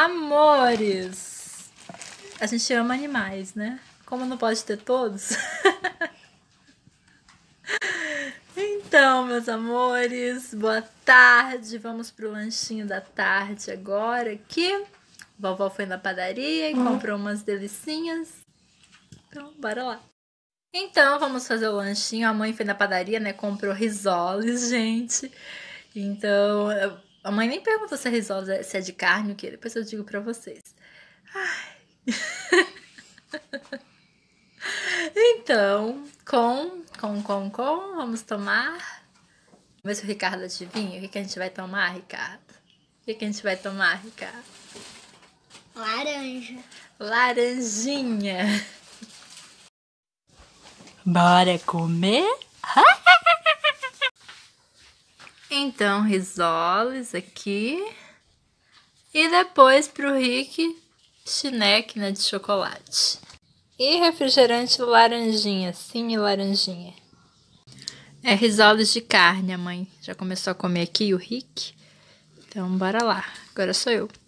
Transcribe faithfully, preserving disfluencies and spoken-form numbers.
amores! A gente ama animais, né? Como não pode ter todos? Então, meus amores, boa tarde. Vamos pro lanchinho da tarde agora aqui. Vovó foi na padaria e comprou umas delicinhas. Então, bora lá. Então, vamos fazer o lanchinho. A mãe foi na padaria, né? Comprou risoles, gente. Então, a mãe nem perguntou se é risoles, se é de carne ou o que. Depois eu digo pra vocês. Ai. Então, com, com, com, com, vamos tomar. Vamos ver se o Ricardo adivinha. O que, que a gente vai tomar, Ricardo? O que, que a gente vai tomar, Ricardo? Laranja. Laranjinha. Bora comer? Então, risoles aqui. E depois pro Rick, chineque, né, de chocolate. E refrigerante laranjinha, sim, laranjinha. É risoles de carne, a mãe já começou a comer aqui, o Rick. Então, bora lá. Agora sou eu.